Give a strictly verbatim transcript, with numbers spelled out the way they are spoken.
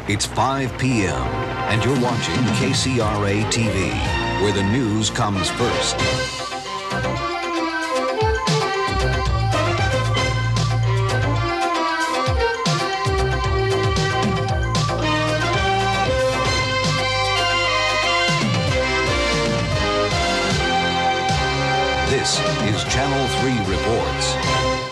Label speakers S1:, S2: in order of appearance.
S1: It's five p m and you're watching K C R A T V, where the news comes first. This is Channel three Reports.